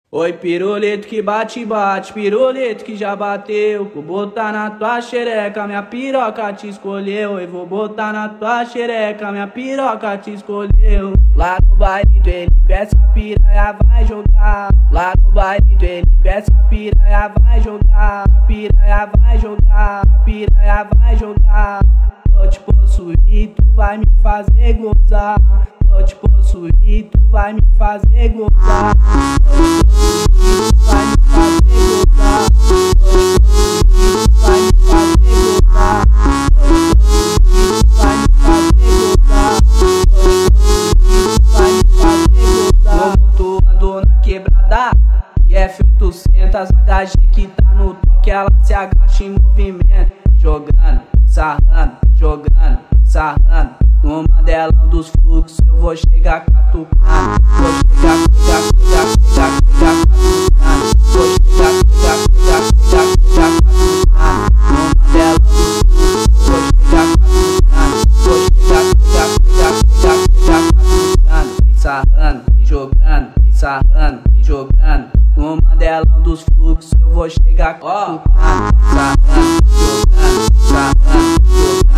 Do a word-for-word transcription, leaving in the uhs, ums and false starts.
Oi, pirulito que bate, bate, pirulito que já bateu. Vou botar na tua xereca, minha piroca te escolheu. Eu vou botar na tua xereca, minha piroca te escolheu. Lá no baile do ele peça a piranha, vai jogar. Lá no baile do ele peça a piranha, vai jogar. A piranha vai jogar, a piranha vai jogar. Vou te possuir, tu vai me fazer gozar. Vou te possuir, tu vai me fazer gozar. Vai me fazer gozar. Vai me fazer gozar. Vai me fazer gozar. Vai me fazer gozar. Como tu andou na quebrada e F oitocentos H G que tá no toque, ela se agacha em movimento. Vem jogando, vem sarrando, vem jogando, vem sarrando. No mandelão dos fluxos eu vou chegar catucando. Vou chegar, chegar, chegar, chegar, chegar catucando. Vou chegar, chegar, chegar, chegar, chegar catucando. No mandelão dos fluxos eu vou chegar catucando. Vou chegar, chegar, chegar, chegar, chegar catucando. Vem sarrando, vem jogando, vem sarrando, vem jogando. No mandelão dos fluxos eu vou chegar catucando. Vem sarrando, vem jogando, vem sarrando, vem jogando.